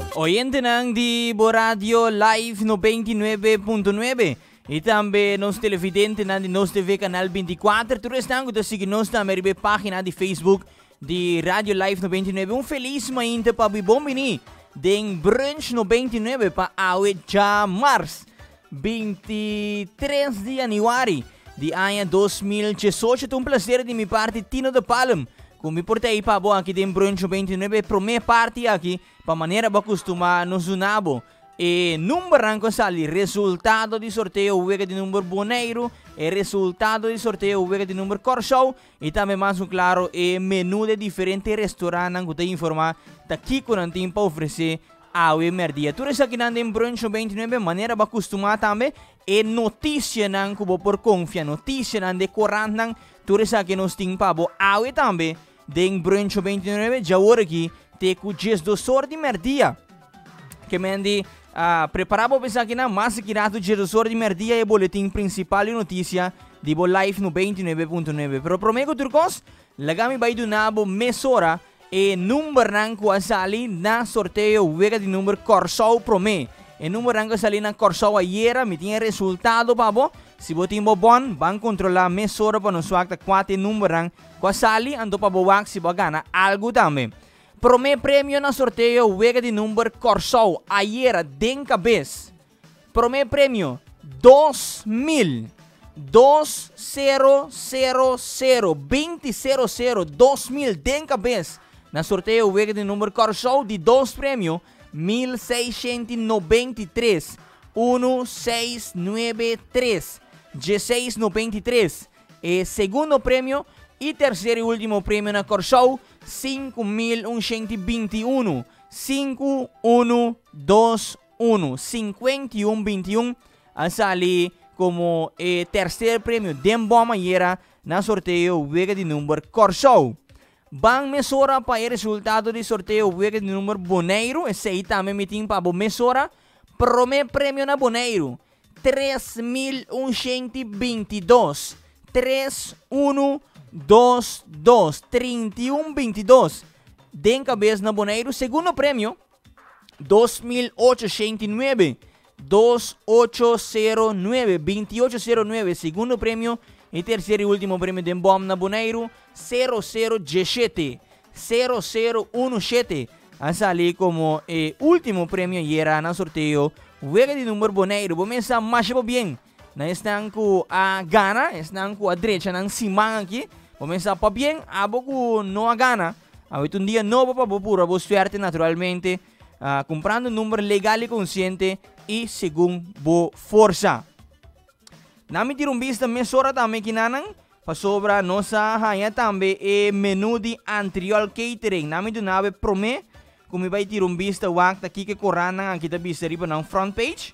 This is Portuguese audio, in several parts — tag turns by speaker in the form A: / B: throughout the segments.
A: Oyente ng di Radio Live 99.9 e também nos televidente na di nos TV Canal 24. Tu restango da seguir nos na meribe página de Facebook de Radio Live 99. Feliz mainta pa bibombini den brunch 99 pa awe ja Mars 23 de Januari de ano 2018. Um prazer de mi parte Tino de Palm. Kung me portei pa bo aqui den brunch 29 pro me parte aqui pa maneira ba costuma nos unabo e numero ranco sali resultado di sorteio uega di numero boneiro e resultado di sorteio uega di numero corshow e também mais claro e menu de diferentes restaurantes que te informa ta kiko nan tim pa oferecer ao merdia. Tu resa aqui nan den brunch 29 maneira ba costuma também e notícia nan kubo por confia notícia nan decorant nan tu resa aqui nos tim pa bo awe também den brunch 29 já ora aqui te cu dias do sor de merdia que mendi preparava para aqui na massa que rato dia do sor de merdia e boletim principal e notícia de bo live no 29.9 pero prometo turcos lagami vai do nabo mesora e numero ranco asali na sorteio vega de número corsou prome e numero ranco asali na corsou aiera me tinha resultado pabo se botin bo bon ban controlar mesora para no suacta 4 numero ranco asali ando pa bo wak se bagana algo também. Prome prêmio na sorteio vega de número corsou aiera den cabeça. Prome prêmio 2000 2000 den cabeça. Na sorteio vega de número corsou de 2 prêmio 1693 1693 1693 e segundo prêmio e terceiro e último prêmio na corsou 5121 5121 5121 a salir como terceiro prêmio de bomba era na sorteio vega de número corsou. Bang mesora para o resultado de sorteio vega de número boneiro esse aí também me tem para mesora prome prêmio na boneiro 3122 3122 3122 den cabeça na boneiro segundo prêmio 2809 2809 2809 segundo prêmio e terceiro e último prêmio de bom na boneiro 0017 0017 a salir como último prêmio era na sorteio vega de número boneiro vou pensar mais bem na estão com a gana estão com a direita na cima aqui vou pensar para bem abo com não a gana a um dia novo para pura boa suerte naturalmente comprando número legal e consciente e segundo boa força. Nami tirong vista mesora também que nanang pa sobra nossa hanya também e menu de Antriol Catering. Nami do nabe prome kung may tirong vista wak ta kike koranang ang kita bisa riba ng front page.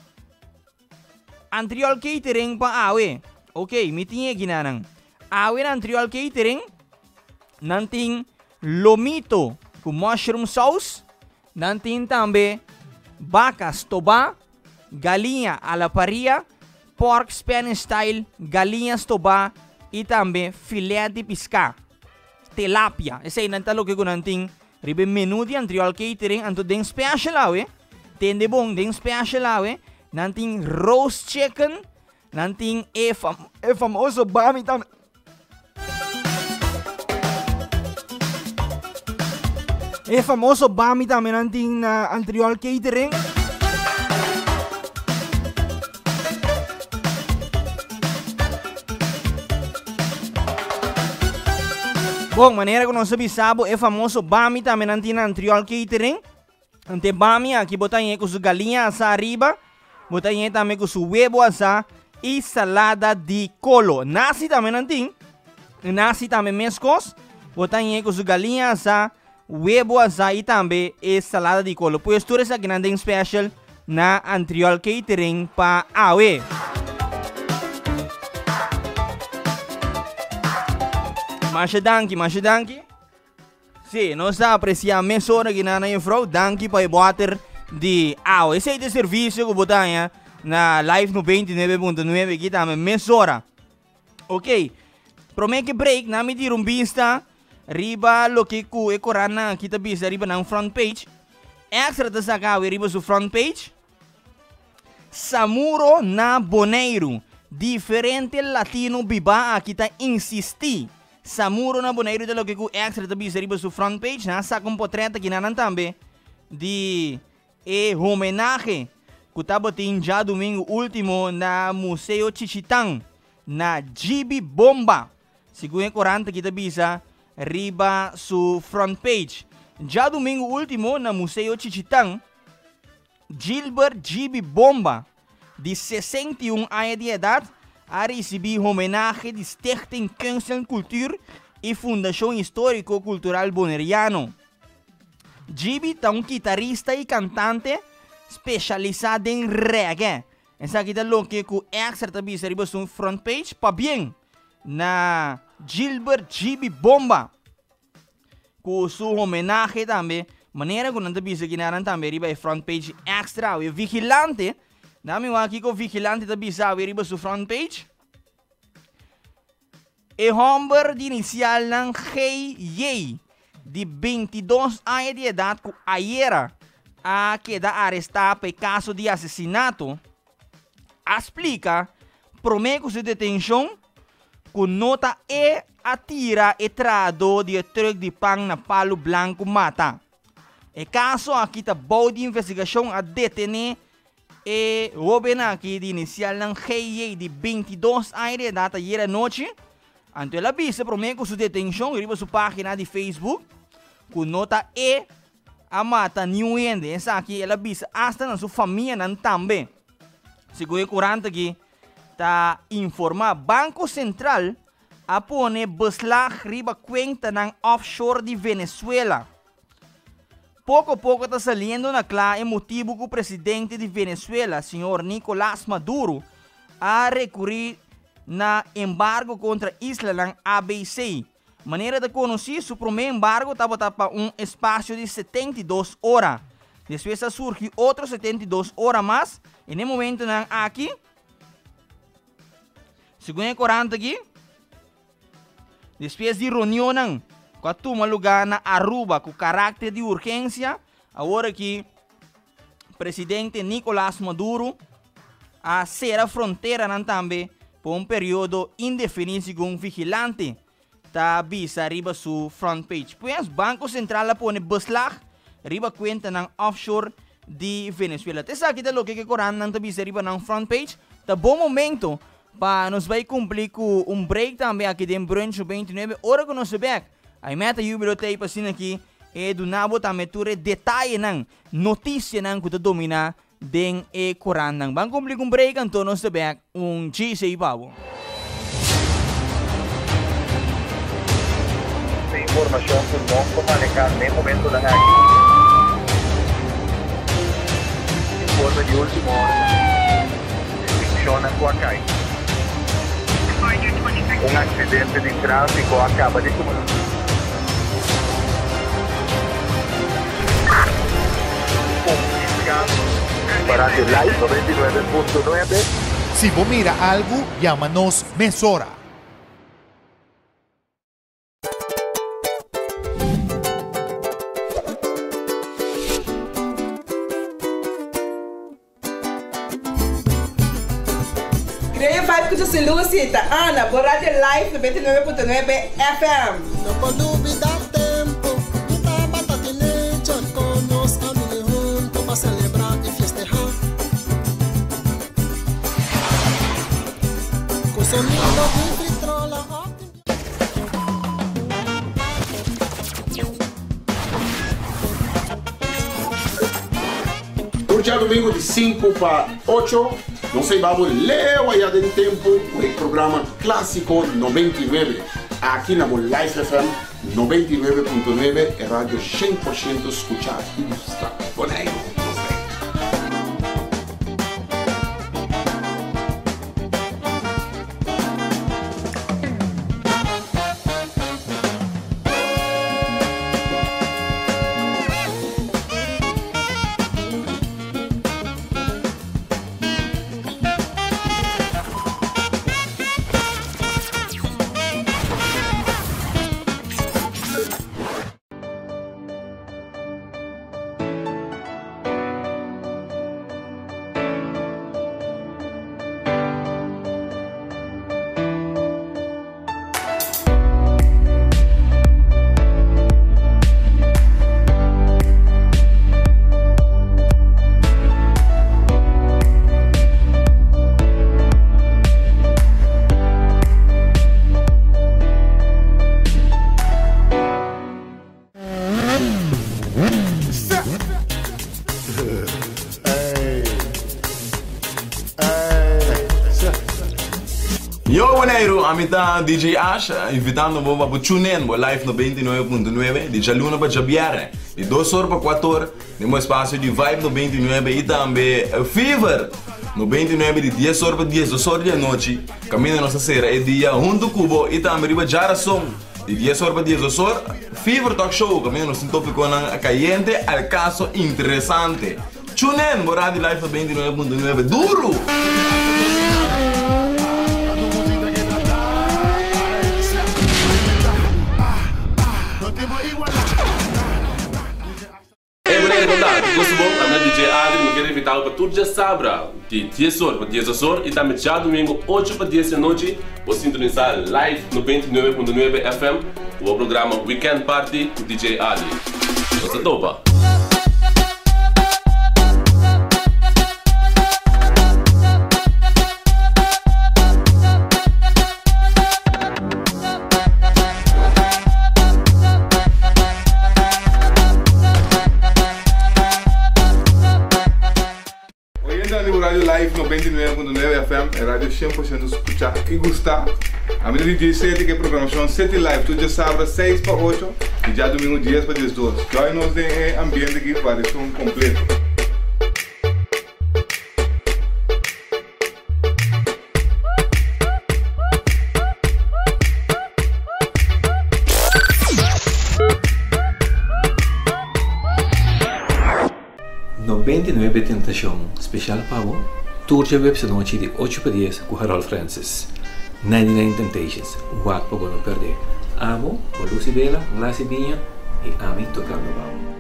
A: Antriol Catering pa awe. Okay, mitingnya ginanang. Awe ng Antriol Catering nanting lomito com mushroom sauce, nanting também vacas toba, galinha a la parrilla, pork Spanish style, galinhas toba e também filé de pisca, tilapia. Esse aí nantalo que kunanting ribe menu di Antriol Catering anto den special awe, tende bong den special awe, nanting roast chicken, nanting famoso bami também. Famoso bami também nanting na Antriol Catering. Bom, maneira que nós sabemos, famoso bami também nanti na Antriol Catering. Ante bami aqui botanha com su galinha asa arriba, botanha também com su huevo asa e salada de colo. Nasi também nanti, nasi também mescos, botanha com su galinha asa, huevo asa e também e salada de colo. Pois tudo isso aqui nanti special na Antriol Catering pa awe. Masya danki. Sim, nós apreciamos mesora que na infro, danki para water de água. Esse é o serviço que botanha na live no 29.9 aqui também mesora. Ok, promete break na me tirong vista riba lo que ku ekorana kita bisa riba ng front page. extra ta saka riba su front page. Samuro na Boneiro. Diferente latino biba kita insisti. Samuro na Boneiro de lo que ku extra ta bisa riba su front page na sa com portrait aqui na tambe de homenagem que estava tendo já domingo último na Museu Chichitang na GB Bomba. Segundo 40 kita bisa riba su front page. Já domingo último na Museu Chichitang, Gilbert GB Bomba, de 61 anos de idade, a receber homenagem de Stichting Kunst en Cultuur e Fundação Histórico-Cultural Bonaireano. GB é um guitarrista e cantante especializado em reggae. Essa aqui é o que extra também se riba su front page, pa bem, na Gilbert GB Bomba. Com sua homenagem também, maneira que não bisa que naran também riba e front page extra. O vigilante, nami aqui com vigilante também sabe riba su front page. E homem de inicial ng Hey Yei, de 22 anos de idade, que ayer a queda arrestado por caso de assassinato, explica prometo sua detenção com nota e atira e trado de truck de pang na Palo Blanco mata. E caso aqui tá boa de investigação a detener e Robin aqui de inicial ng Hey Yei, de 22 anos de idade, ayer à noite. Ante la vista, prometo sua detenção, riba sua página de Facebook, com nota E, a mata New End. Essa aqui, ela vista hasta na sua família também. Segundo 40 aqui, tá informar Banco Central a pone beslag riba conta ng offshore de Venezuela. Pouco a pouco está saliendo na clara o motivo que o presidente de Venezuela, senhor Nicolás Maduro, a recorrer na embargo contra isla ng ABC. Maneira de conhecer, o primeiro embargo estava para espaço de 72 horas. Depois surgiu outros 72 horas mais. E no momento aqui, segundo 40 aqui, depois de reunião com a turma lugar na Aruba com caráter de urgência, agora que o presidente Nicolás Maduro a ser a fronteira também por período indefinido com vigilante tá visa riba su front page. Pois Banco Central pone beslag riba conta ng offshore de Venezuela. Tesa kita lo que koran nang visa riba ng front page. Tá bom momento para nos vai cumprir com break também aqui de Brunch 29 hora que nós back. Aí meta jubilo tayo pa sin aqui e do nabo também ture detalhe ng notícia ng que domina den e koran ng bang cumprir com break então nós back GC Pavo.
B: Informação que não comunicar nem momento da aqui. Informe de última hora. Funciona com a CAI. Acidente de tráfico acaba de começar. Para el live 99.9.
C: Si vos mira algo, llámanos Mesora.
D: Creio vai que você Lucita, Ana, por Rádio Live 99.9 FM.
E: No por dúvida tempo, kita batata nature conosco a mim junto para celebrar e festejar. Com sonido de vitrola.
F: Hoje é domingo de 5 para 8. Não sei, vamos leu aí em tempo o programa clássico 99 aqui na Live FM 99.9 é rádio 100% escuchado. Está bonito.
G: Yo, Boneiro, amita DJ Ash, invitando vos para tune in, live no 29.9, de Jaluna para Jabiare, de 2 horas para 4 horas, no espaço de Vibe no 29 e também Fever no 29 de 10 horas para 10 horas da noite, caminho nossa cera é dia junto Cubo e também riba Jara Som, de 10 horas para 10 horas, Fever Talk Show, caminho nosso tópico na caliente, al caso interessante. Tune in, rádio live no 29.9, duro!
H: Gosto bom, a minha DJ Adri me quer invitar para tudo já sabra de 10 horas para 10 horas e também já domingo 8 para 10 da noite vou sintonizar live no 29.9 FM o programa Weekend Party com DJ Adri. Nossa topa!
I: Radio Live 99.9 FM, é rádio 100% escuchar e gostar. A minha DJ Sete, que é programação Sete Live, tudo já sábado 6 para 8 e já domingo 10 para 12. Join nos de ambiente aqui para isso completo.
J: No 29 Tentação especial para o tour de website noite de 8 para 10 com Harold Francis. 99 Temptations, o ato para não perder. Amo, o Lucy Bela, o Lassie Binha e Ami tocando o baú.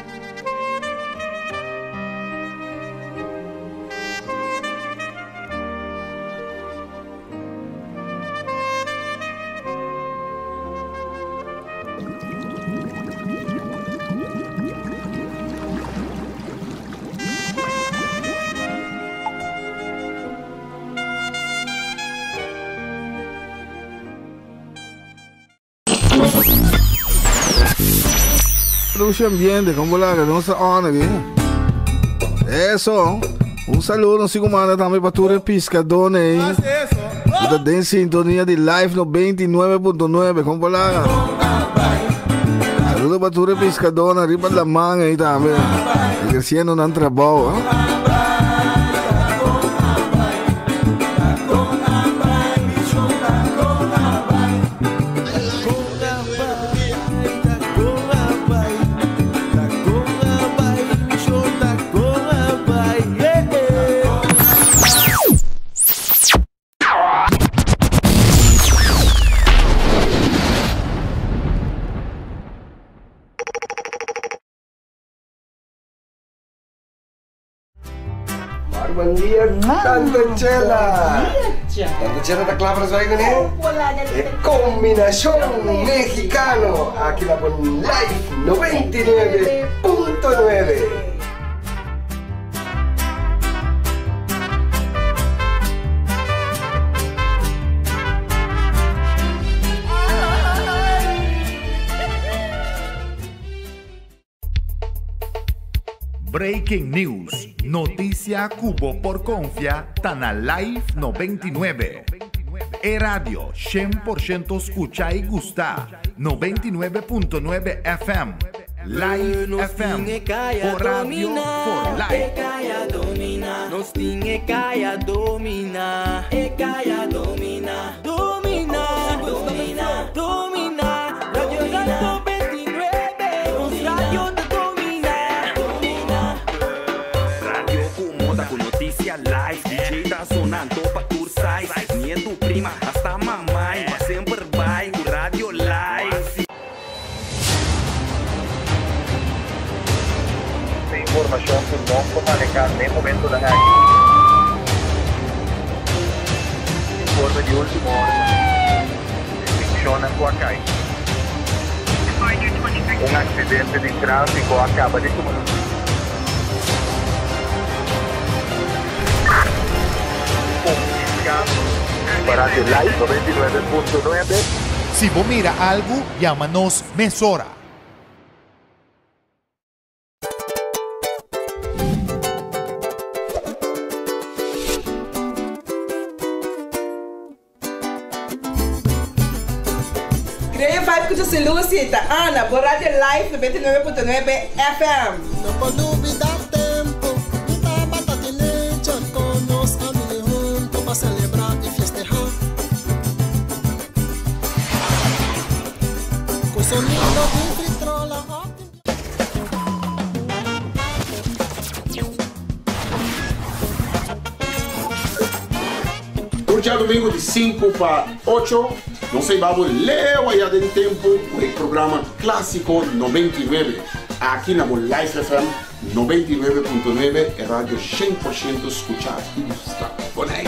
K: Luce ambiente, como la que no se honra aquí. Eso. Un saludo, non si comanda também para tutti i pescatori. Da in sintonia di Live 99.9, como la. Saludo para tutti i pescatori, arriba la mano ahí también. Creciendo un trabajo,
L: Buen día, Tante Chela. Tante Chela da Clavras vai ganhar. É combinação mexicano aqui na Live 99.9.
C: Breaking News. Noticia Cubo por Confia, Tana Live 99. E radio 100% escucha y gusta. 99.9 FM. Live FM. Por radio, for life.
M: Nos tinha caia domina. E caia domina. Domina. Domina. Domina. Radio 99. Nos radio da domina.
N: Radio Cumoda com notícia live. DJ tá sonando pra cursar. Nieto, prima, hasta mamãe. Mas sempre vai o radio live.
B: Informação sul non comunicare nel momento da hack. Informe di ultimo ora. Funziona qua Kai. Un accidente di traffico acaba di comunicare. Para el live 99.9.
C: Si vos mira algo, llámanos Mesora.
D: vibe que você Lucita, Ana, por Radio Live 99.9 FM.
E: Não pode duvidar tempo, tá batatinete com nós amigos juntos para celebrar e festejar. Com sonido de vitrola.
F: Turja domingo de 5 para 8. Não sei, vamos leu aí em tempo o programa clássico 99. Aqui na Live FM 99.9 é rádio 100% escuchar e gostar. Boneiro,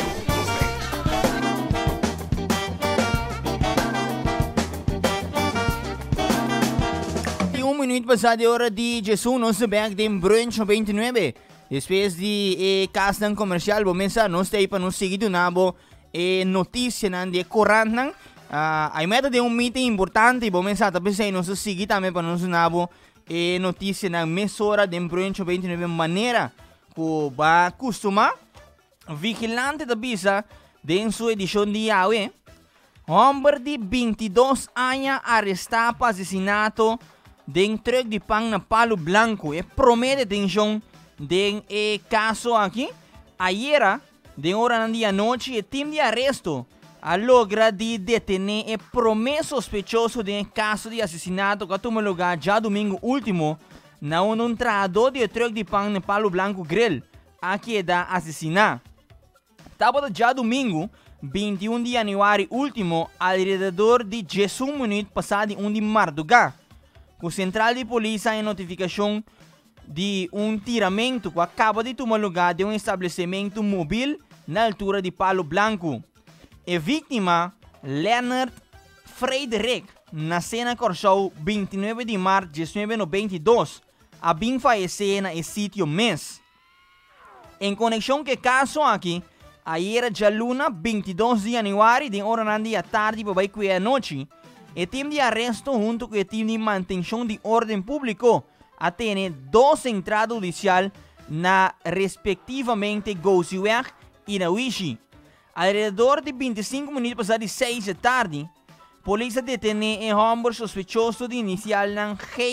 A: E 1 minuto passado de hora de Jesus, nós estamos aqui em Brunch 29. Depois de casa comercial, vamos começar nós aí para nos seguir do nabo notícia de corante. Aí meta de meeting importante, vamos começar a pensar nós seguir também para nos nabo notícia na mesura de Brunch 29 maneira que vai costumar vigilante da bisa de sua edição de hoje. Homem de 22 anos arrestado por assassinato de truck de pão na Palo Blanco. Promete detenção de caso aqui. Ayer, de hora de noite, o time de arresto logra de detener o primeiro sospechoso de caso de assassinato que tomou lugar já domingo último na entrada de truck de pão na Palo Blanco Grill, aqui da assassinado. Estava já domingo, 21 de janeiro último, alrededor de 10 minutos passado de madrugada. Com central de polícia em notificação de tiramento que acaba de tomar lugar de estabelecimento móvel na altura de Palo Blanco. A vítima, Leonard Frederick, nasceu na Corsau 29 de março de 1992, a bem falecer na sítio mês. Em conexão com o caso aqui, ayer já luna 22 de janeiro, de hora de tarde para a noite, o time de arresto junto com o time de manutenção de ordem público atende 2 entradas judiciais na respectivamente Goziweg e na Wishi. Alrededor de 25 minutos passados de 6 da tarde, a polícia detém um homem sospechoso de inicial na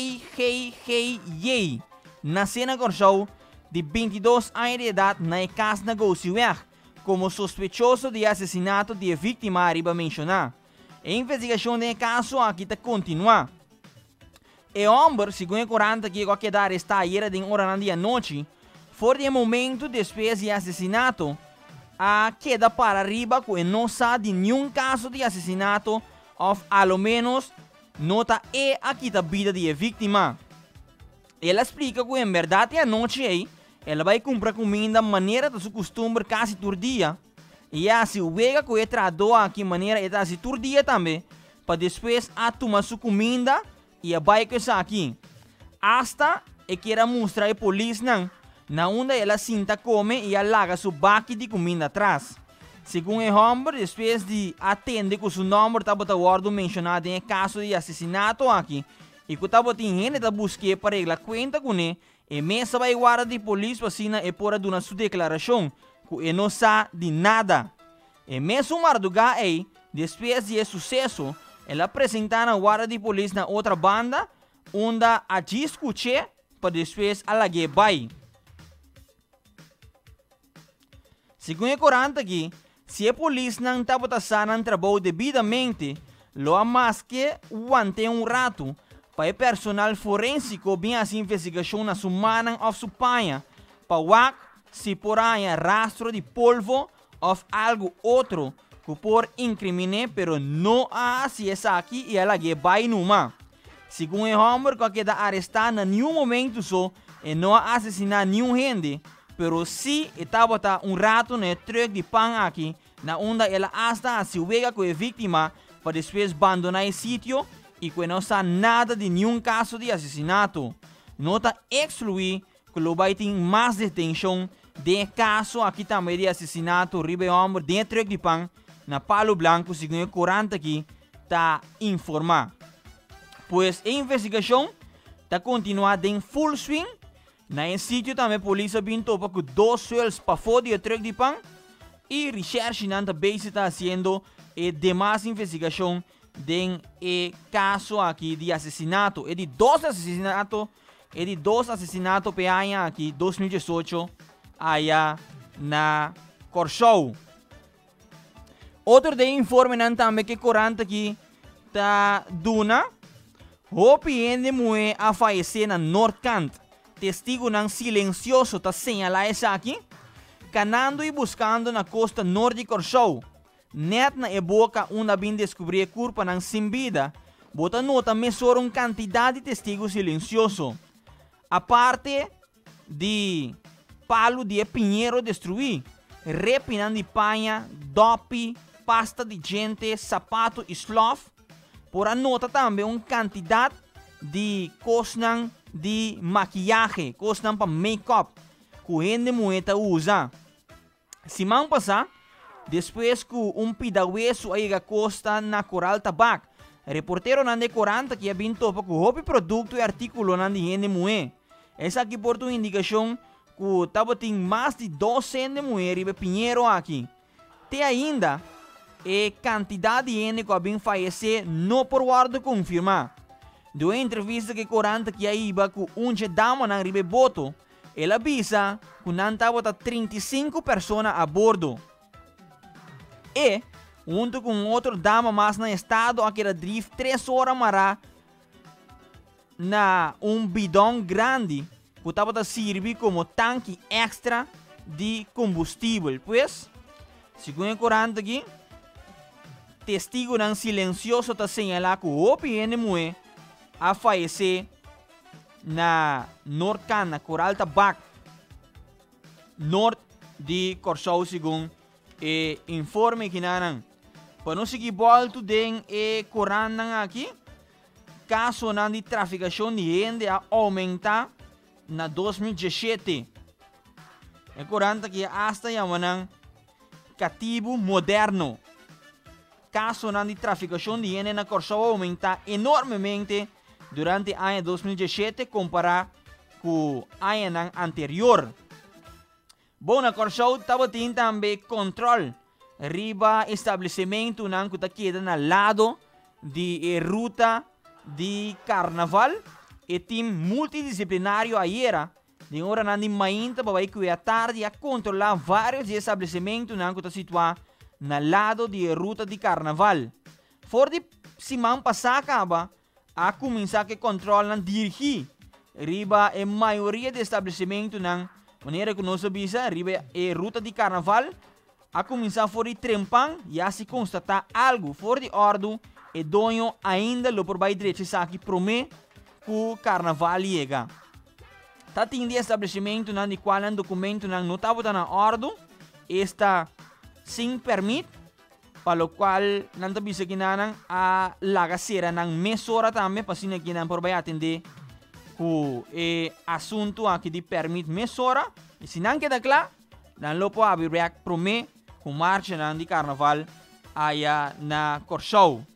A: Hey, na cena Corsau, de 22 anos de idade na casa na Goziweg, como sospechoso de assassinato de vítima arriba mencionar. A investigação do caso aqui está continua. O homem, segundo o 40 que qualquer arrestado ayer de hora da noite, foi de momento depois de assassinato, queda para arriba que não sabe de nenhum caso de assassinato, ou ao menos nota aqui da vida de vítima. Ela explica que em verdade a noite ela vai comprar comida maneira de seu costume quase todo dia. E assim, o vega que ele tradou aqui maneira é assim todo dia também, para depois tomar sua comida e a vai que está aqui. Hasta que ela mostra a polícia na onde ela sinta come e alaga seu baque de comida atrás. Segundo o homem, depois de atender com seu nome estava mencionado em caso de assassinato aqui, e que estava tendo buscar para ele conta com ele, e mesmo vai guarda de polícia assim e por dar sua declaração que ele não sabe de nada. E mesmo madrugada depois de sucesso, ela apresenta na guarda de polícia na outra banda, onde a discutir para depois alague vai. Segundo o 40 aqui, se a polícia não está fazendo um trabalho devidamente, lo mais que aguante rato para o personal forensico bem as investigações na sua mão ou sua panha, para ver se por aí rastro de polvo ou algo outro que por incriminar, pero não há se essa aqui e ela que vai numa. Segundo o homem que queda arrestado em nenhum momento só e não assassinar nenhum gente, pero se estava rato no truck de pão aqui, na onde ela hasta a se vega com a vítima para depois abandonar o sítio e que não sabe nada de nenhum caso de assassinato. Nota excluir que lo vai ter mais detenção de caso aqui também de assassinato ribe homem dentro de pão na Palo Blanco, segundo o 40 aqui, está informado. Pois a investigação está continuando em full swing. Na sítio também a polícia topa com 2 suelos para fora do truck de pão e recherche também está fazendo a demais investigação den caso aqui de assassinato. E de dois assassinatos peanha aqui 2018 aí na Corchou. Outro de informe também que corante aqui tá duna hopi ende mue a falecer na Nordkant. Testigo não silencioso tá señalar essa aqui. Canando e buscando na costa norte de Corchou. Net na boca onde bem descobrir curpa não sem vida. Bota nota mesura quantidade de testigos silencioso. A parte de palo de pinheiro destruir. Repinan de panha, dope, pasta de gente, sapato e slof. Por a nota também quantidade de cosas de maquiagem, cosas para make-up. Que gente moeda usa. Semana passada, depois que pidaweso aí a costa na Coral Tabac, reportero não de 40 que bem topa com o produto e artículo não de gente moe. Essa aqui por tua indicação que tava tem mais de 200 mulheres e pinheiro aqui. Te ainda quantidade de gente que bem falecer não por guarda confirmar. Do entrevista que 40 que aí iba com dama não ribe boto. Ela avisa que não estava 35 pessoas a bordo. E, junto com outro dama mais no estado, aquela drift 3 horas mará na bidão grande que estava a servir como tanque extra de combustível. Pois, segundo 40 aqui, testigo não silencioso está señalar que o PNME a falecer na Nordkant, na Coral Tabac, norte de Corchou, segundo informe que não. Para não seguir volta den Coran aqui, caso não de traficação de gente a aumentar na 2017. É Coran que hasta chamaram cativo moderno. Caso não de traficação de gente na Corchou aumentar enormemente durante o ano 2017 comparado com o ano anterior. Bom, na Corchou estava tendo também controle riba estabelecimento que está queda na lado de ruta de carnaval e time multidisciplinário ayer de hora na de mainta para que a tarde a controlar vários estabelecimentos que está situado na lado de ruta de carnaval. For de semana passada acaba a começar a controlar dirigir riba a maioria de estabelecimentos na maneira que nós avisa riba a ruta de carnaval a começar for de trempang e a se constatar algo for de ordem e dono ainda lo por baixo direito aqui promete que o carnaval chega. Tá tendo estabelecimento na de qual um documento não estava na ordem está sem permit para o qual não está bisa que não a lagaceira não mesura também para se que não por baixo atender o assunto aqui de permit mesura e se não queda claro não lo pode abrir promete com marcha de carnaval aí na Corchou.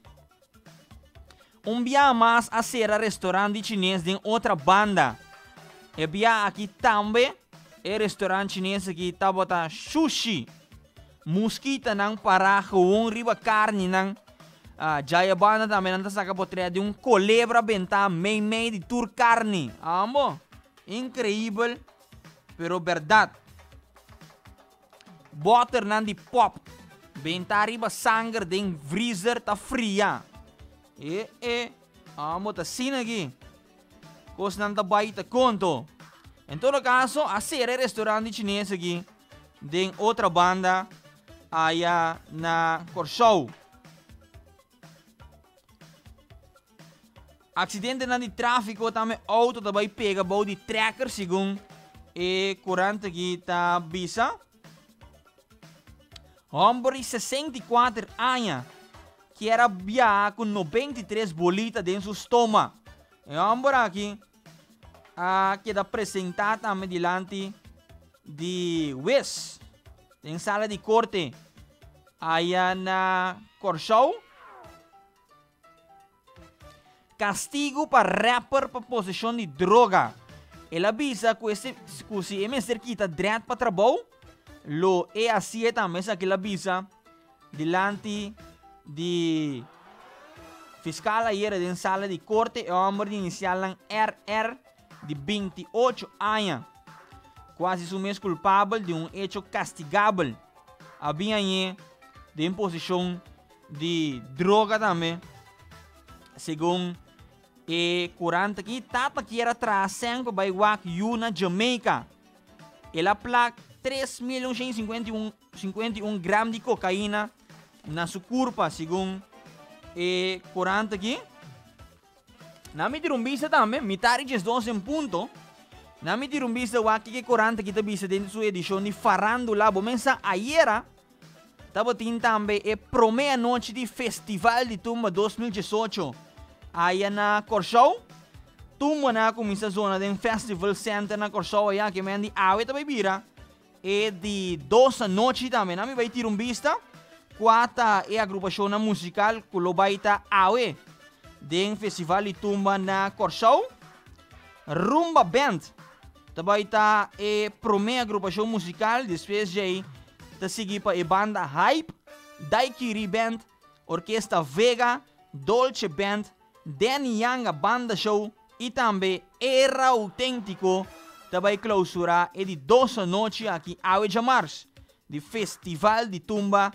A: Dia mais a ser restaurante chinês de outra banda. E bia aqui também é restaurante chinês que tá bota sushi. Mosquita nang para com riba carne nang jaya banda também não tá saca potreia de culebra benta meio de tur carne. Amo, incrível, pero verdade. Butter nan di pop. Benta riba sangue de freezer tá fria. Amo tá sin aqui. Cos nan tá baita conto. Em todo caso, a ser restaurante chinês aqui de outra banda aí na Corchou. Acidente nan di tráfico também auto também pega bom de tracker segundo e 40 aqui tá bisa. Homem de 64 anos que era bia com 93 bolitas dentro do estômago. E o homem aqui que está apresentado também diante de juiz em sala de corte aí na Corchou. Castigo para rapper para possessão de droga. Ele avisa que se é cerquita direto para trabalho, lo é assim também aquela avisa diante de fiscal ayer en sala de corte é homem inicial ng RR de 28 anos, quase su mês culpável de hecho castigável. Havia aí de imposição de droga também, segundo e 40 aqui, tata que era trazenco by wak na Jamaica. Ela placa 3.151 gramas de cocaína na sua curva, segundo e 40 aqui. Na minha tirumbista também, metade de 12 em ponto. Na minha tirumbista, o que 40 aqui também dentro da sua edição de Farandula. Bom, mensa ayer, estava tendo também a primeira noite de Festival de Tumba 2018. Aí na Corsou, Tumba na começa a zona de Festival Center na Corsou, aí que me a awe também vira. E de 12 noite também, na minha vai tirumbista. Quarta é a agrupação musical que lo baita awe de Festival de Tumba na Corsou. Rumba Band também está a primeira agrupação musical. Depois já está seguir para a banda Hype, Daikiri Band, Orquestra Vega, Dolce Band, Danny Young a banda show e também Era Autêntico também clausura e de 12 noite aqui a de março de Festival de Tumba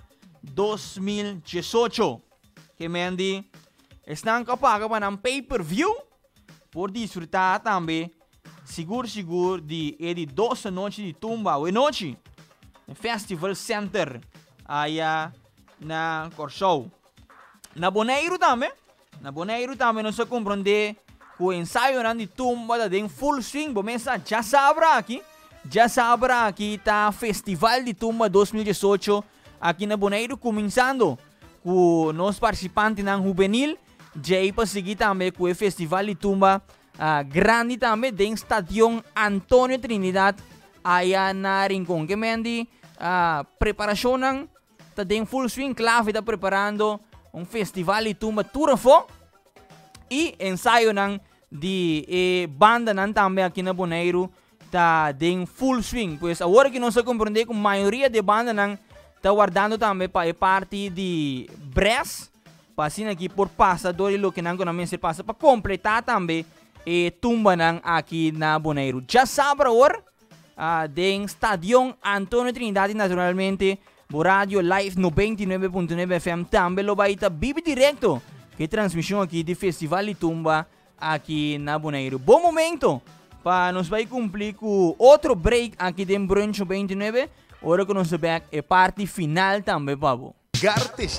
A: 2018. Que mendi estão capaz para um pay-per-view por desfrutar também seguro de 12 noites de Tumba ou noite no Festival Center aí na Corsou. Na Bonaire também nós compreender que o ensaio de Tumba está em full swing. Começa já sabe aqui tá Festival de Tumba 2018 aqui na Bonaire, começando com os participantes na juvenil. Já para seguir também com o Festival de Tumba grande também dentro do Estádio Antônio Trinidad aí na Rincón. Que mendi preparação está em full swing, clave está preparando Festival de Tumba Turafo e ensaio de banda também aqui na Bonaire está em full swing. Pois agora que nós compreendemos que a maioria de banda está guardando também para a parte de Brest, passando aqui por passador e o que não se passa para completar também e Tumba aqui na Bonaire. Já sabe agora do Estádio Antônio Trinidad, naturalmente por Rádio Live 99.9 FM também lo vai estar vivo direto que transmissão aqui de Festival de Tumba aqui na Bonaire. Bom momento para nós vai cumprir com outro break aqui de Brunch 29. Agora que nós vamos a parte final também, Pablo.
C: Gartes.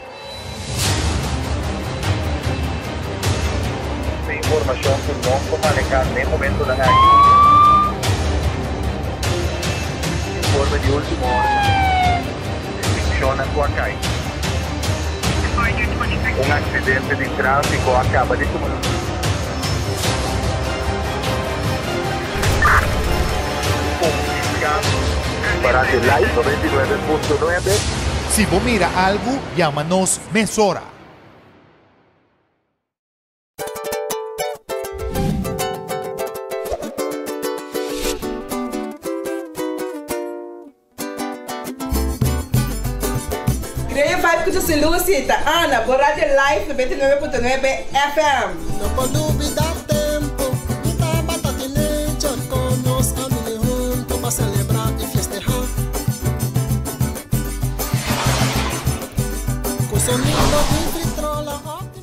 B: Informação que não comunicar nem momento da rádio. Informe de última hora. Descrição na sua caixa. Acidente de trânsito acaba de tomar. Para el Live 99.9.
C: Si vos mira algo, llámanos Mesora.
D: Creio vai que se Lucita, Ana, por Rádio Live 99.9 FM.
E: No puedo olvidar tempo, muita batata de leite com os amigos juntos para celebrar e festejar. Com sonido de vitrola.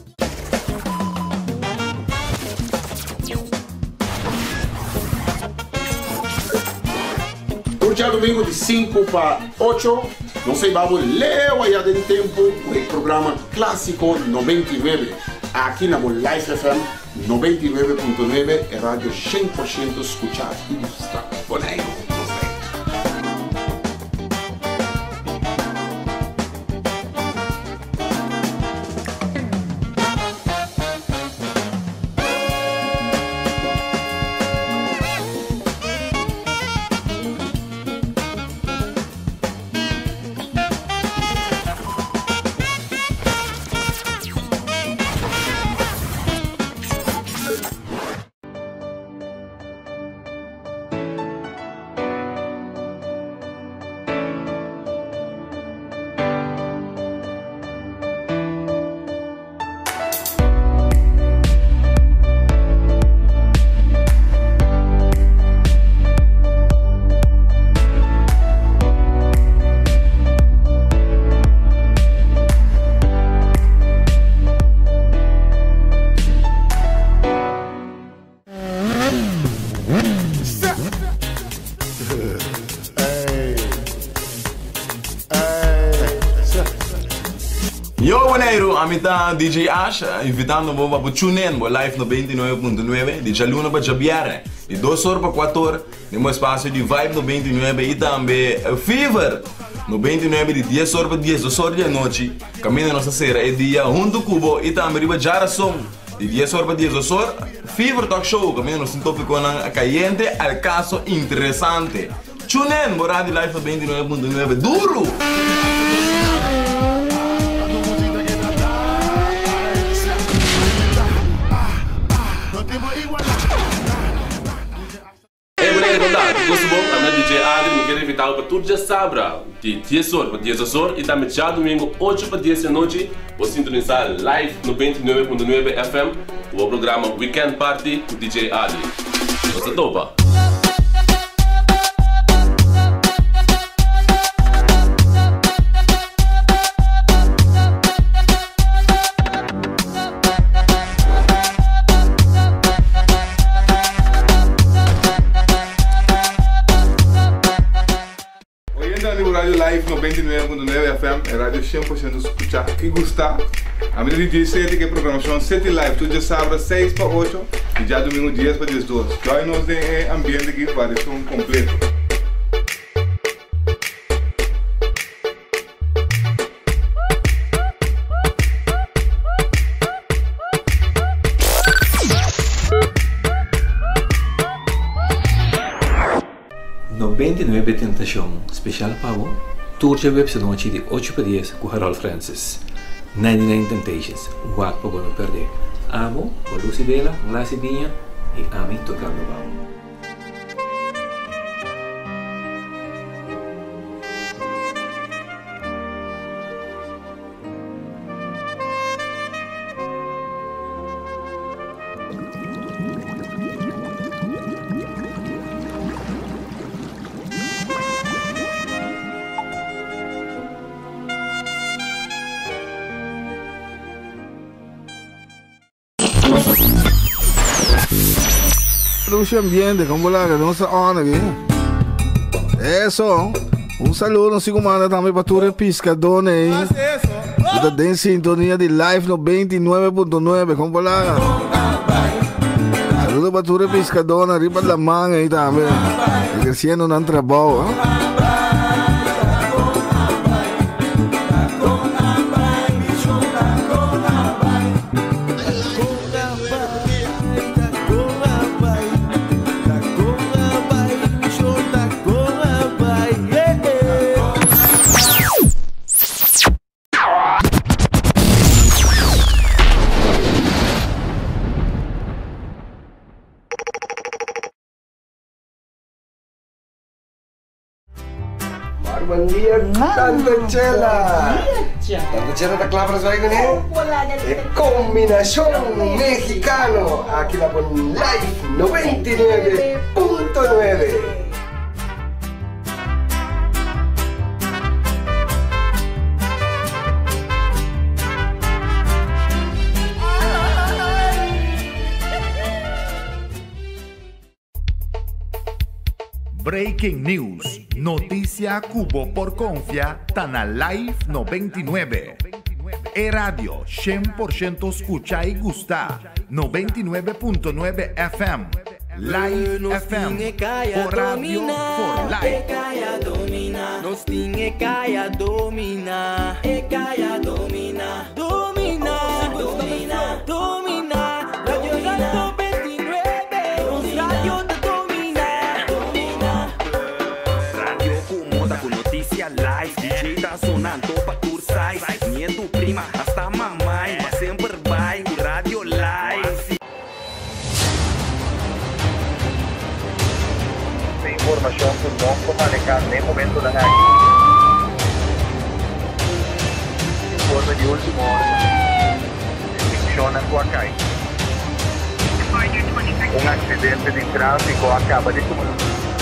F: Hoje é domingo de 5 para 8. Não sei, Babu, leu aí de tempo o programa clássico 99 aqui na Live FM 99.9 é rádio 100% escuchar e gostar. Bonaire.
G: a mitad DJ Ash, invitando vos para tune in, live 99.9, di Jaluna para Jabiare, di 2 horas para 4 horas, nemo espaço de Vibe 99 e também Fever 99 de 10 horas para 10 horas da noite, caminho nossa sera é dia junto Cubo e também riba Jara Som, de 10 horas para 10 horas, Fever Talk Show, caminho nosso tópico na caliente, al caso interessante. Tune in, Moradi Live 99.9, duro!
H: Gosto bom, a minha DJ Adri me quer invitar para tudo já sabra de 10 horas para 10 horas e também já domingo 8 para 10 da noite você sintonizar live no 99.9 FM o programa Weekend Party com DJ Adri. Você topa?
I: Radio Live 99.9 FM é rádio 100% escuchar e gostar. A minha DJ Sete que é programação Sete Live, tudo já sábado 6 para 8 e já domingo 10 para 10 2. Join nos de ambiente aqui para isso completo.
J: Tentação especial para o tour de web noite de 8 para 10 com Harold Francis. 99 Temptations, o para não perder. Amo, o Lucy Bela, Lassie Binha e Ami tocando baú.
K: Luce ambiente, como la nostra onda aqui. Eso, un saludo si comanda também para tutti i pescatori da in sintonia di Live 99.9, como la. Saludo para tutti i pescatori, arriba la manga e também, crescendo un trabalho.
L: Buen día, tanta chela. Tanta chela está clara para eso, ¿eh? Combinación mexicano. Aquí la pon Live 99.9.
C: Breaking News, noticia Cubo por Confia, Tana Live 99. E radio 100% escucha y gusta, 99.9 FM. Live FM, por radio, for life.
M: Nos tinge kaya domina, domina, domina, domina, domina, Radio Santo 29, nos radio de domina, domina.
N: Radio Cumoda con noticia live, DJ tá sonando pa cursar, minha tu prima hasta mamãe, mas sempre vai o Radio Live.
B: Información que no manejar en el momento de la informe de última hora. Funciona com a CAI. Acidente de tráfico acaba de tomar.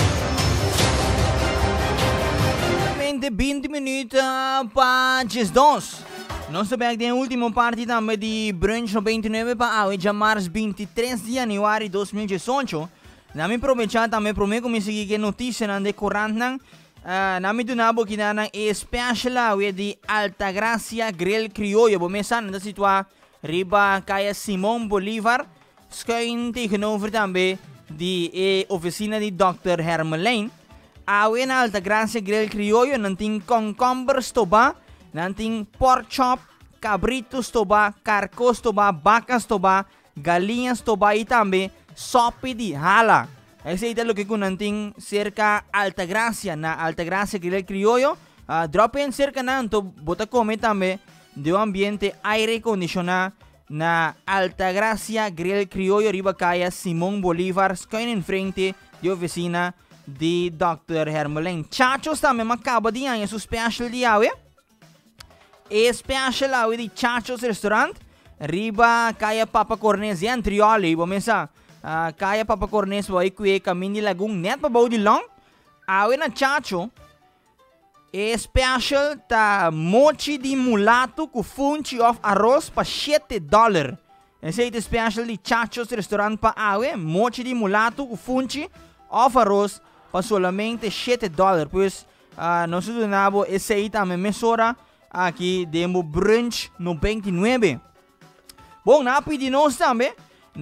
A: 20 minutos para as 2. Nós sabemos que tem a última parte também de Brunch 99 para hoje, já março 23 de janeiro de 2018. Na minha aproveitar também para mim seguir que notícia na decorante nami dunabo kinanang special awe di Altagracia Grill Criollo. Bomesan na sitwa riba kaya Simon Bolivar. Schuin tegenover tambe di oficina di Dr. Hermelijn. Awe na Altagracia Grill Criollo nanting concumbers to ba, nanting pork chop, cabritos to ba, carcos to ba, vacas to ba, galinhas to ba e tambe sopi di hala. Ese ita lo que kun nanting cerca Altagracia na Altagracia Grill Criollo. Drop in cerca na to bota come tambe de ambiente aire acondicionado na Altagracia Grill Criollo riba kaya Simon Bolivar schuin in frente de oficina di Dr. Hermelijn. Chachos também acaba de ganhar su special de awe. E special awe di Chachos Restaurant riba kaya Papa Cornes yan trioli bomesa. Kaya Papa Cornes boy kue camin di Lagong net pa bau di long. Awe na Chacho e special ta mochi di mulato com funchi of arroz pa $7. Esse é special di Chachos Restaurant pa awe mochi di mulato com funchi of arroz pa solamente $7. Pois nós donamos esse aí também mesora aqui demo brunch no 29. Bom, na pedi nós também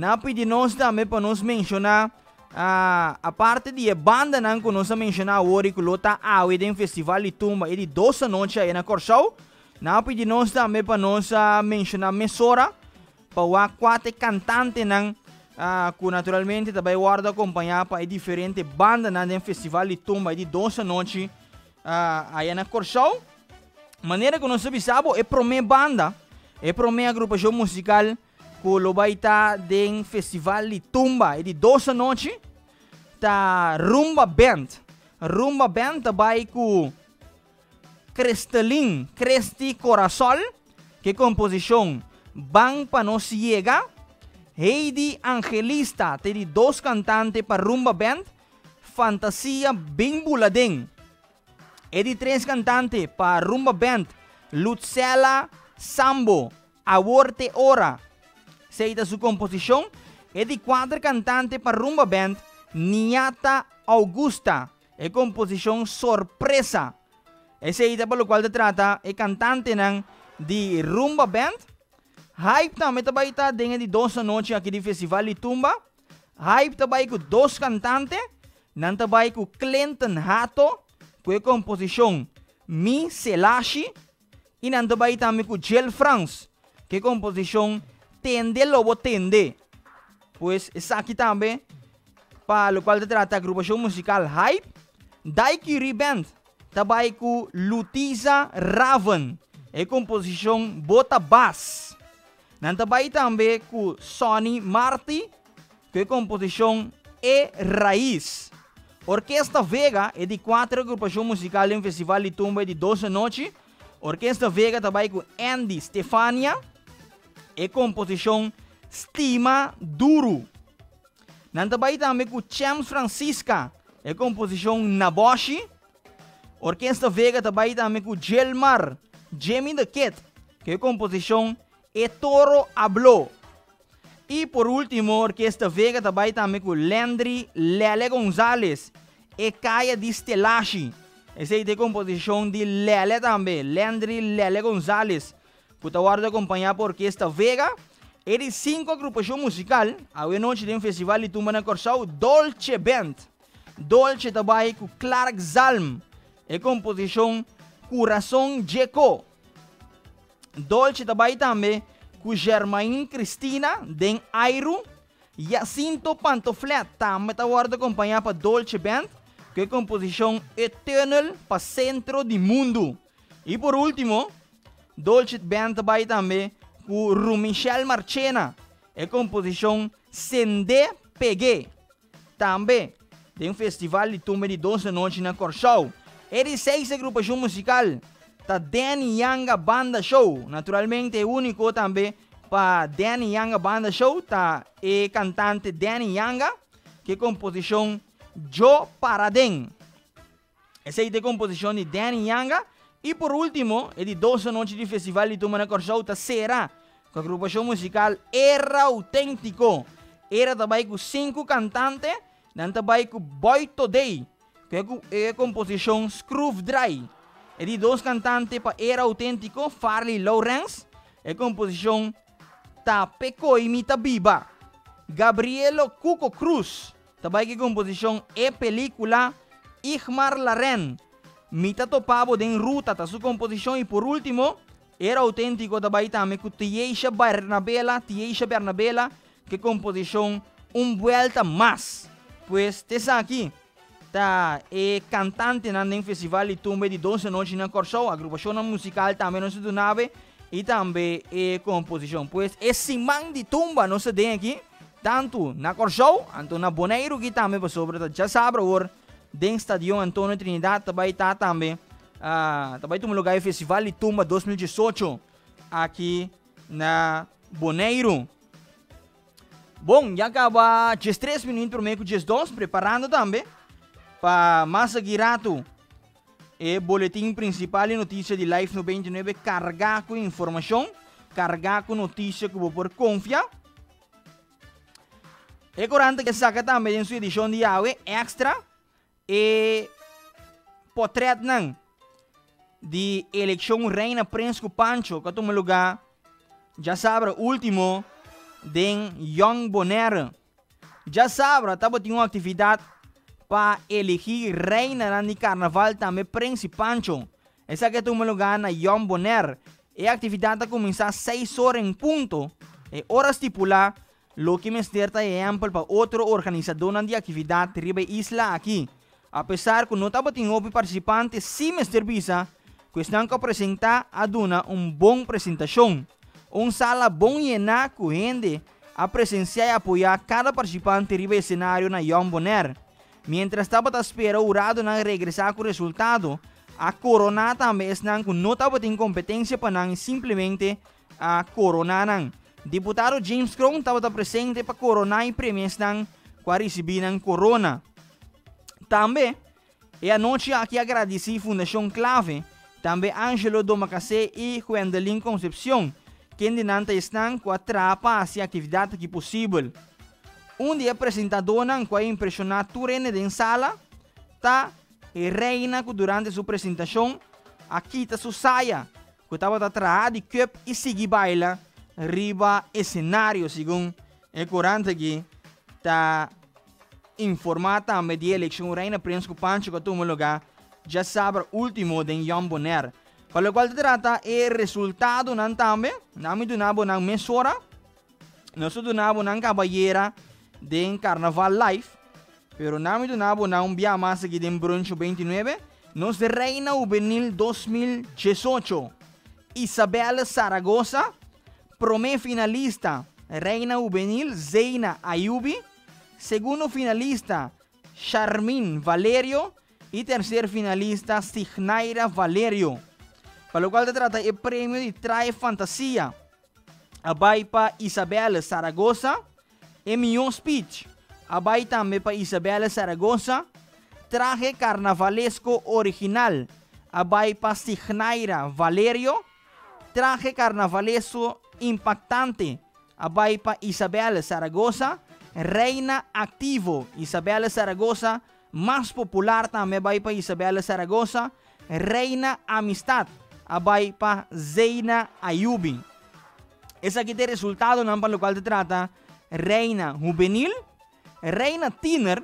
A: para nos mencionar a parte de banda não que nós mencionar hoje que lota awe de festival de tumba e de 12 noites aí na Corsau. Na pedi nós também para nós mencionar mesora para o quatro cantante não que naturalmente também guarda acompanhar para diferente banda na festival de tumba de 12 noites aí na Corsau. Maneira que nós sabemos é promê banda, é promê agrupação musical que lo vai estar de festival de tumba de 12 noites. Ta Rumba Band também com Cristalin Cresti Corazol, que composição Bang pa nos llega. Heidi Angelista, tem dois cantantes para Rumba Band, Fantasia Bing Bulading. E de três cantantes para Rumba Band, Lucela Sambo, Aworte Ora. Seita sua composição. E de quatro cantantes para Rumba Band, Niata Augusta, e composição Sorpresa. Esse aí pelo qual se trata é cantante de Rumba Band. Hype também está dentro de 12 noites aqui do Festival de Tumba. Hype também com dois cantantes. Não também com Clinton Hato, com a composição Mi Selashi. E não também com Gel France, que é a composição Tende Lobo Tende. Pois essa aqui também, para o qual se trata a agrupação musical Hype. Daikiri Band, também com Lutiza Raven, e composição Bota Bass. Nantabay também com Sonny Marty, que é composição E Raiz. Orquestra Vega é de 4 agrupação musical em festival de tumba de 12 noites. Orquestra Vega também com Andy Stefania, e composição Stima Duro. Nantabay também com Champs Francisca, e composição Naboshi. Orquestra Vega também com Gelmar, Jamie the Kid, que é composição E Toro Habló. E por último, Orquestra Vega também com Landry Lele Gonzalez e Kaya Distelashi. Essa é a composição de Lele também, Landry Lele Gonzalez. Que está acompanhado por Orquestra Vega. E de 5 agrupação musical, a noite de festival de tumba na Corsau, Dolce Band. Dolce também com Clark Zalm e composição Coração Jeco. Dolce também com Germaine Cristina, Den Airu, Jacinto Pantoflet, também está acompanhado para Dolce Band, que é composição Eternal para Centro do Mundo. E por último, Dolce Band também com Rumichel Marchena, é composição Sende Pegue. Também tem um festival de tumba de 12 noites na Corsau. E de 6 agrupação musical, tá Danny Yanga Banda Show, naturalmente é único também para Danny Yanga Banda Show, tá e cantante Danny Yanga, que é composição Joe Paradem. Essa é a composição de Danny Yanga. E por último, é de 12 noites de festival de tumba na Corsau, tá Será, com a agrupação musical Era Autêntico. Era também com 5 cantantes, também com Boy Today, que é composição Scrooge Dry. É de dois cantantes para Era Autêntico, Farley Lawrence. É composição Tapecoi Mita Biba. Gabrielo Cuco Cruz. Também que composição é película Igmar Laren. Mita Topabo de Ruta, ta sua composição. E por último, Era Autêntico também com Tiesha Bernabela, que composição Vuelta Más. Pues, tesa aqui. Tá, é cantante no festival de tumba de 12 noites na Corsou, agrupação musical também não se donava e também é composição. Pois esse man de tumba não se tem aqui, tanto na Corsou, tanto na Bonaire, que também para sobre, já sabe, or, den Estadião Antônio Trinidad, também tá também, também tem um lugar de festival de tumba 2018 aqui na Bonaire. Bom, já acaba 13 minutos para o meio com 12, preparando também para mais seguirato o boletim principal e notícia de Live 99, carregar com informação, carregar com notícia que vou por confiar. E corante que saca também em sua edição de Yahweh extra e portrait não de eleição Reina Prince Pancho, que toma lugar, já sabe, último de Young Bonner. Já sabe, estava tendo uma atividade para elegir reina de carnaval também Príncipe Pancho. Essa que toma lugar na Young Bonner. E a atividade começa às 6 horas em ponto. E hora estipular, lo que me certa exemplo para outro organizador de atividade riba isla aqui. Apesar que não estava tendo participantes, sim me serviça, que estão que apresentar a dona bom apresentação. Sala bom llena com gente a presenciar e apoiar cada participante riba cenário na Young Bonner. Mientras estava à espera o rado na regressar com o resultado, a corona também não estava em competência para não simplesmente a coronar. Deputado James Crone estava presente para coronar e premiar para receber a corona. Também, e a noite aqui agradeci a Fundação Clave, também Angelo Domacacé e Gwendoline Concepción, que dinanta estão com a trapa a atividade que possível. Dia apresentador não vai impressionar turene de sala, tá? E reina que durante sua apresentação aqui tá sua saia, que estava atrás de cup e seguir baila riba cenário, segundo o corante que tá informado também de eleição reina Prince Pancho que toma lugar, já sabe último de Young Bonner. Para o qual trata o resultado não também, não me donava não mesura, não se donava não caballeira de Carnaval Live, pero não me donava não via mais aqui de Brunch 29, nos de Reina Juvenil 2018, Isabel Zaragoza, primeiro finalista Reina Juvenil Zeina Ayubi, segundo finalista Charmin Valerio e terceiro finalista Signaira Valerio. Para o qual se trata o prêmio de Traje Fantasia, abai para Isabel Zaragoza, e meu speech, abai também para Isabel Zaragoza, Traje Carnavalesco Original, abai para Signaira Valerio, Traje Carnavalesco Impactante, abai para Isabel Zaragoza, Reina Activo, Isabel Zaragoza, mais popular também abai para Isabel Zaragoza, Reina Amistad, abai para Zeina Ayubi. Esse aqui tem resultado não para o qual se trata Reina Juvenil, Reina Tiner,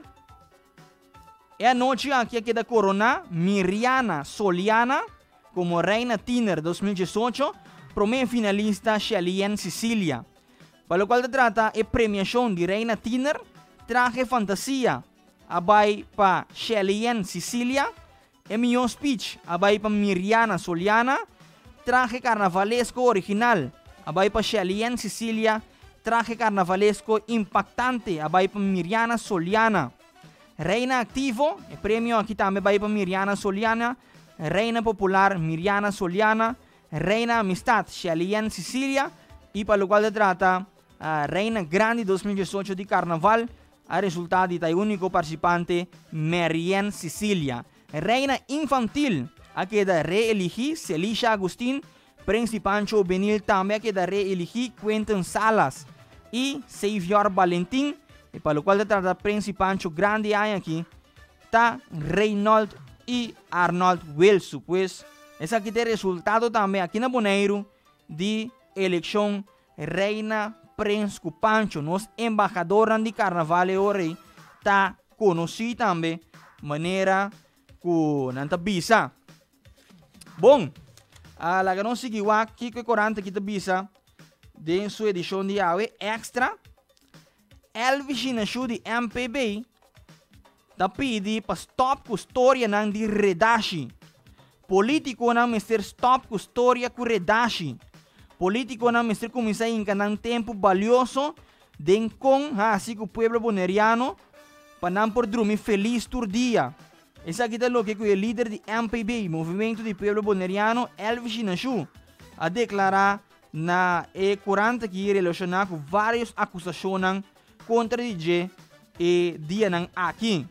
A: e a noite aqui da corona Miriana Soliana como Reina Tiner 2018, primeiro finalista Shelien Sicilia. Para o qual se trata a premiação de Reina Tiner, Traje Fantasia, abai para Shelien Sicilia, e meu speech, abai para Miriana Soliana, Traje Carnavalesco Original, abai para Shelien Sicilia, Traje Carnavalesco Impactante, abai para Miriana Soliana. Reina Activo, o prêmio aqui também abai para Miriana Soliana, Reina Popular Miriana Soliana, Reina Amistad Shelien Sicilia, e para o qual se trata a Reina Grande 2018 de Carnaval, a resultado de único participante Marianne Sicilia. Reina Infantil, aqui da reeligi Celisha Agustín, Príncipe Pancho Benil também aqui da reeligi Quentin Salas e Xavier Valentim, e para o qual se trata Príncipe Pancho Grande aqui, tá Reynold e Arnold Wilson. Pues, esse aqui tem resultado também aqui na Bonaire de eleição Reina Prince Pancho, nosso embaixador de carnaval hoje, tá conhecido também maneira que nanta bisa. Bom, a não seguiu aqui que 40 que bisa de sua edição de AWE Extra. Elvis Ginashu de MPB tá pedi para stop com história nang de redashi. Político nang mister stop com história com redashi. Político nang mister começar em nang tempo valioso de com assim que o pueblo boneriano para não por dormir feliz todo dia. Essa aqui é o que o líder de MPB, Movimento de Pueblo Boneriano, Elvis Ginashu, a declarar na E40 que relacionado com várias acusações contra DJ e dia nang aqui.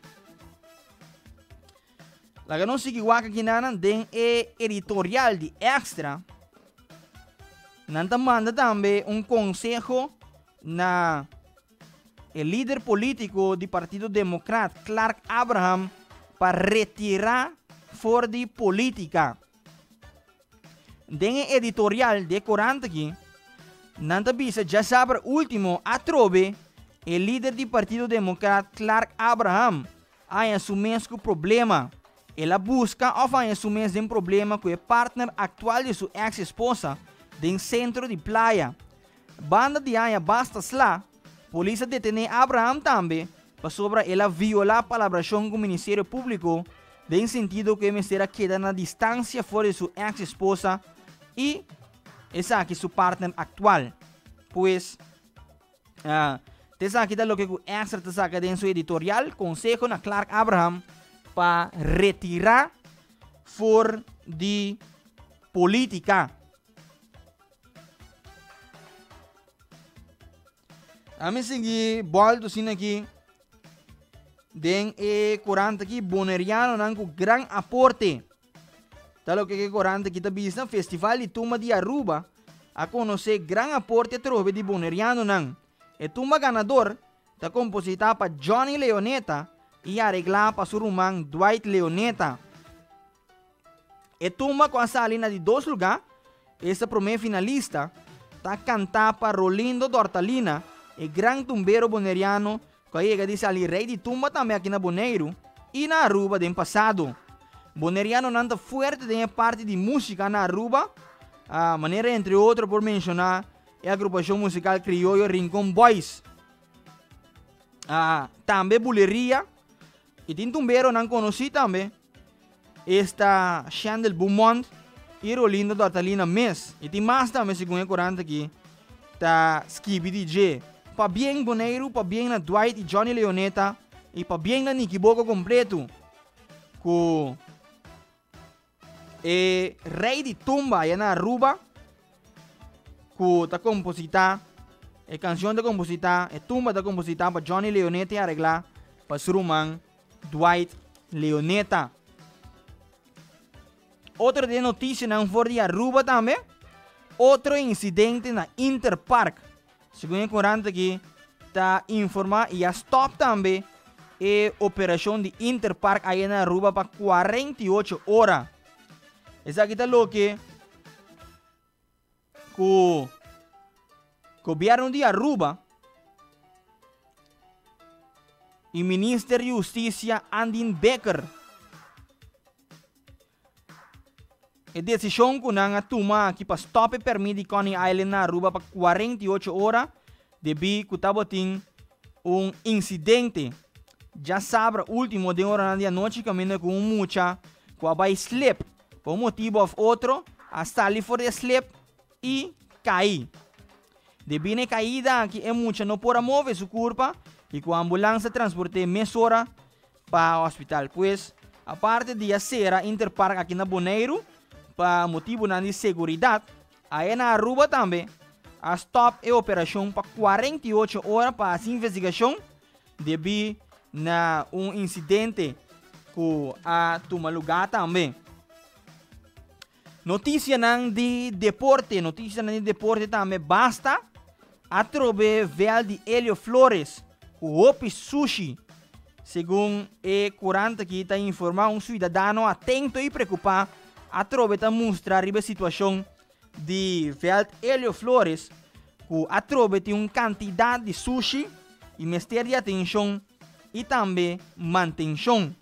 A: Laga não sigue waka aqui nanan den editorial de Extra. Nanta manda também consejo na líder político do Partido Democrata, Clark Abraham, para retirar fora de política. Den editorial de 40 aqui, nanta bisa já sabe último a trobe o líder do Partido Democrata, Clark Abraham, a assumir o problema. Ela busca ou vai assumir um problema com o partner atual de sua ex-esposa do centro de praia. Banda de Aya basta lá, polícia detém Abraham também, para sobre ela violar a colaboração com o Ministério Público, em sentido que o Ministério queda na distância fora de sua ex-esposa e essa aqui seu partner atual. Pois, essa aqui é o que o Extra te saca em seu editorial, consejo na Clark Abraham para retirar fora de política. A mim seguir, volto sim aqui, den E40 aqui, boneriano, nang com gran aporte. Talo que 40 aqui também na Festival de Tumba de Aruba, a conhecer gran aporte trove de boneriano nang. E tumba ganador, ta compositar para Johnny Leoneta, e arreglar para seu irmão Dwight Leoneta. E tumba com a salina de 2 lugares, essa primeira finalista, está cantar para Rolindo Dortalina, e gran tumbero boneriano, que chega de salir rei de tumba também aqui na Bonaire, e na Aruba do passado. Boneriano nanta forte de parte de música na Aruba, a maneira entre outros por mencionar, é a agrupação musical criollo Rincón Boys. Também buleria, e tem tumbero não conheci também, esta Chandel Beaumont e Rolindo Dortalina Mes. E tem mais também, segundo 40 aqui, tá Skibi DJ. Para bem Bonaire, para bem na Dwight e Johnny Leoneta, e para bem na Nicky Boco completo, com rei de tumba e na Aruba, com a compositar, a canção da compositar, a tumba da compositar para Johnny Leoneta e arreglar para seu irmão Dwight Leoneta. Outra de notícia não for de Aruba também, outro incidente na Interpark. Segundo 40 aqui, está informar e a stop também a operação de Interpark aí na Aruba para 48 horas. Essa aqui está o que o governo de Aruba e Ministro de Justiça Andin Becker a decisão que não toma aqui para stop permite Coney Island na Aruba para 48 horas devido que estava tendo incidente. Já sabe, último de hora da noite caminha com mucha que vai slip por motivo ou outro, a sair fora de slip e cair. Devido à caída que é mucha não pode mover sua curva e com a ambulância transporte meia hora para o hospital. Pois, a parte de acera Interpark aqui na Bonaire, para motivo de segurança, aí na Aruba também, a stop e operação para 48 horas para a investigação devido a incidente que a toma lugar também. Notícia de deporte também basta a trobe vel de Helio Flores, o Hopi Sushi, Segundo e 40 que está informa um cidadão atento e preocupado a troveta mostrar a situação de Veld Helio Flores, que a troveta uma quantidade de sushi e mistério de atenção e também manutenção.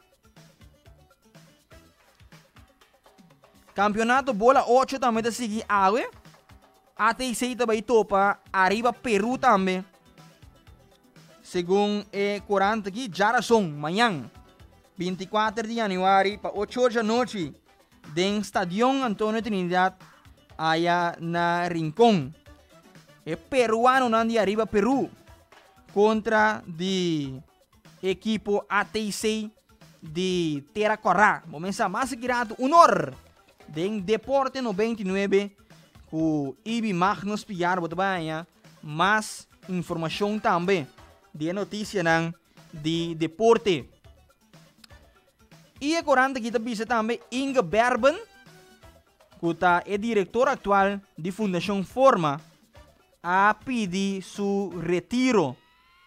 A: Campeonato Bola 8 também está seguindo água. ATC também topa arriba Peru também. Segundo e 40 aqui, Jarason, amanhã, 24 de janeiro, para 8 horas da noite, no Estádio Antônio Trinidad, aí na Rincón. E peruano não de arriba Peru, contra de equipo ATC de Teracorá. Vamos a mais grato honor de Deporte 99, com Ibi Magnus Piar, mais informação também de notícia de deporte. E agora aqui está também Inge Berben, que é diretor atual de Fundação Forma, a pedir seu retiro.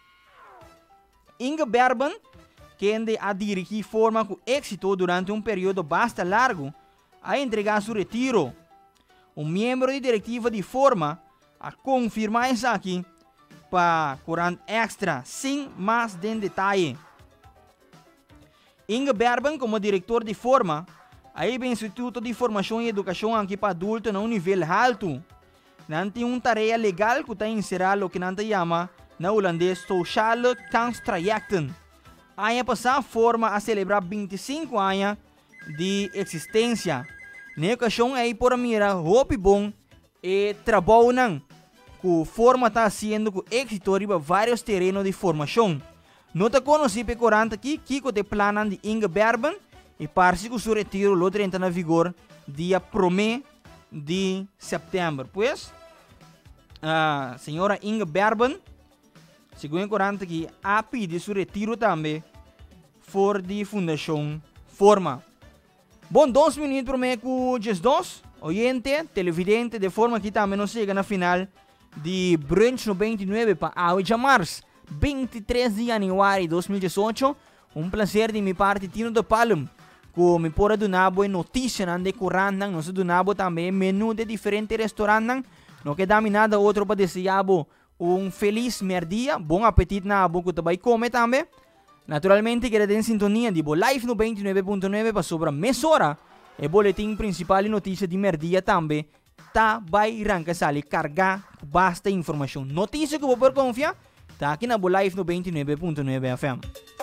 A: Inge Berben, que a dirigir Forma com êxito durante um período bastante largo, a entregar seu retiro. Um membro de diretiva de Forma a confirmar isso aqui para Curant Extra, sem mais de detalhe. Inge Berben, como diretor de Forma, aí vem Instituto de Formação e Educação aqui para adultos no nível alto. Não tem uma tarefa legal que está inserida o que não se chama, na holandês, Social Kanstrajecten. Aí passar Forma a celebrar 25 anos de existência. Na ocasião, aí por mira, roupa bom e trabalho não. Que Forma está sendo com êxito em vários terrenos de formação. Não te conheci pecorante aqui, que te planan de Inge Berben e parece que o seu retiro lo entra na vigor dia 1 de setembro. Pois, a senhora Inge Berben, segundo o corante aqui, a pedir seu retiro também for de Fundação Forma. Bom, 2 minutos para mim com os 2. Oyente, televidente de Forma que também nos chega na final de Brunch 99 para 8 de março, 23 de janeiro de 2018. Um prazer de minha parte, Tino de Palum, que me pode donar boa notícia de corante, nos donar também menu de diferentes restaurantes. Não queda nada outro para desejar um feliz merdia, bom apetite na abo que também come também. Naturalmente, queda em sintonia de Live no 29.9 para sobre mesora e boletim principal e notícia de merdia também. Tá vai arrancar sali carga basta informação. Notícia que vou por confiar, tá aqui na Live no 29.9 FM.